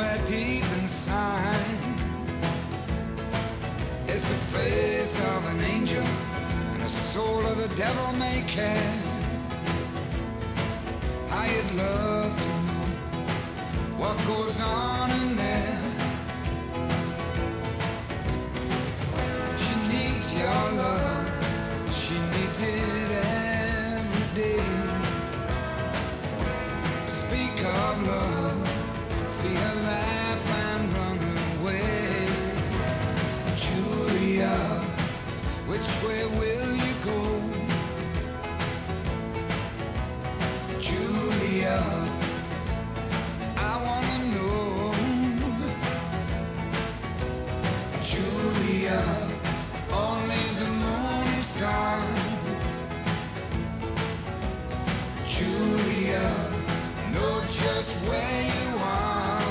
somewhere deep inside. It's the face of an angel and the soul of the devil may care. I'd love to know what goes on in there. She needs your love, she needs it every day. But speak of love, see her laugh and run away. Julia, which way will you go? Julia, I wanna know. Julia, only the moon and stars. Julia, know just where you are.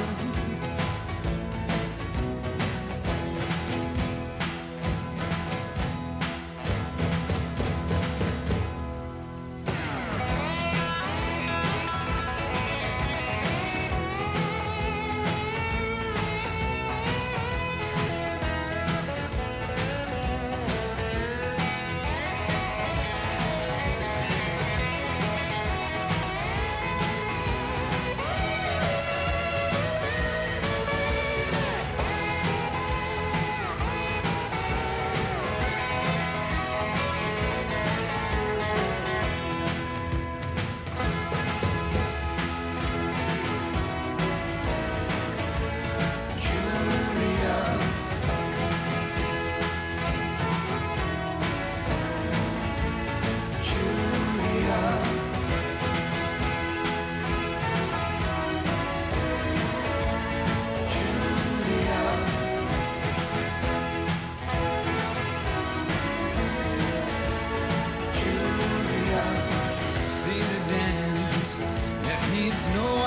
No